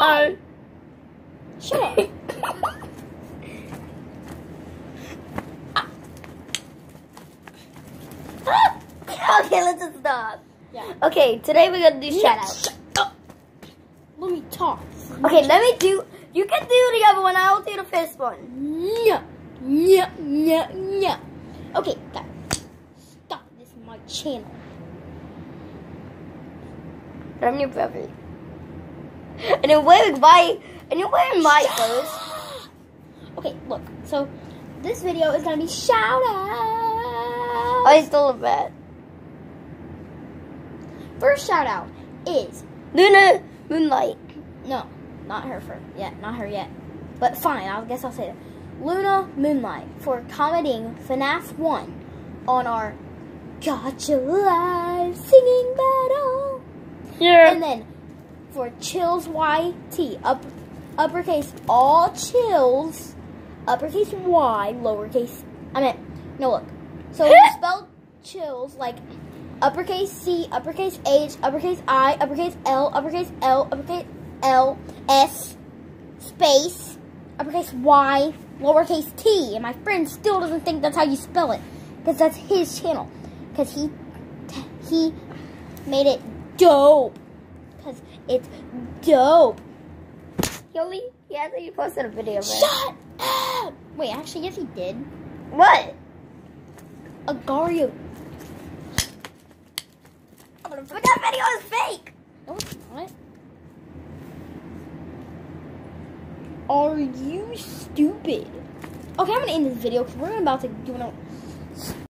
Why? Shut up. Okay, let's just stop. Yeah. Okay, today we're gonna do shoutouts. Shut up. Let me talk. Okay, let me do. You can do the other one. I'll do the first one. Yeah. Yeah. Yeah. Yeah. Okay, guys. Stop. This is my channel. I'm your brother. And you're wearing my. And you're wearing my clothes. Okay, look. So this video is gonna be shoutouts. I stole a bet. First shout out is Luna Moonlight. no, not her not her yet. But fine, I guess I'll say that. Luna Moonlight for commenting FNAF 1 on our Gotcha Live singing battle. Yeah. And then for Chills YT, uppercase all Chills, uppercase Y, lowercase. No, look. So we spelled Chills like uppercase C, uppercase H, uppercase I, uppercase L, uppercase L, uppercase L, S, space, uppercase Y, lowercase T. And my friend still doesn't think that's how you spell it. Because that's his channel. Because he made it dope. Because it's dope. He actually posted a video of it. Shut up! Wait, actually, yes he did. What? Agario. But that video is fake. No, it's not. Are you stupid? Okay, I'm gonna end this video because we're about to do